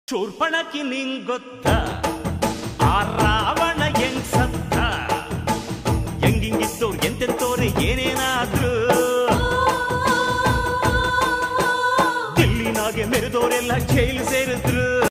ಶೂರ್ಪಣಖಿ ನಿಂಗ್ ಗೊತ್ತ ಆ ರಾವಣ ಹೆಂಗ್ ಸತ್ತ ಹೆಂಗಿಂಗಿದ್ದವ್ರು ಎಂತೆಂತೋರೆ ಏನೇನಾದ್ರು ದಿಲ್ಲಿನಾಗೆ ಮೆರೆದೋರೆಲ್ಲ ಜೈಲು ಸೇರಿದ್ರು